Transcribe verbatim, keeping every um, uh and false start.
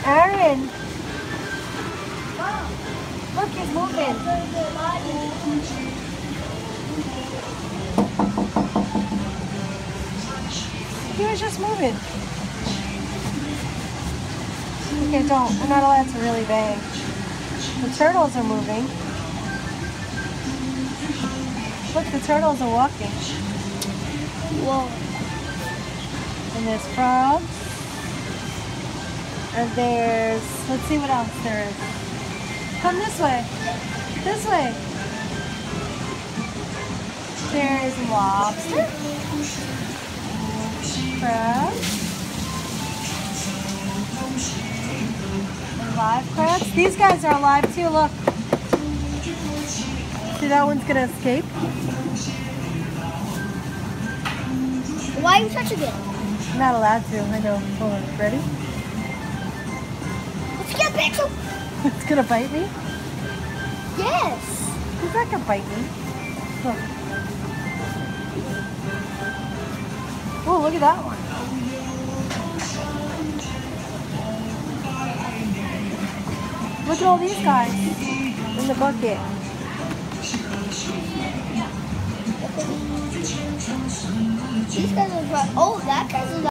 Aaron! Look, he's moving. He was just moving. Okay, don't. We're not allowed to really bang. The turtles are moving. Look, the turtles are walking. Whoa. And there's frogs. And there's, let's see what else there is. Come this way. This way. There's lobster. Crab. And live crabs. These guys are alive too, look. See, that one's gonna escape. Why are you touching it? I'm not allowed to, I know. Hold on, ready? Let's get back to... It's gonna bite me? Yes. He's not gonna bite me. Look. Oh, look at that one. Look at all these guys in the bucket. These guys are... Oh, that guy's...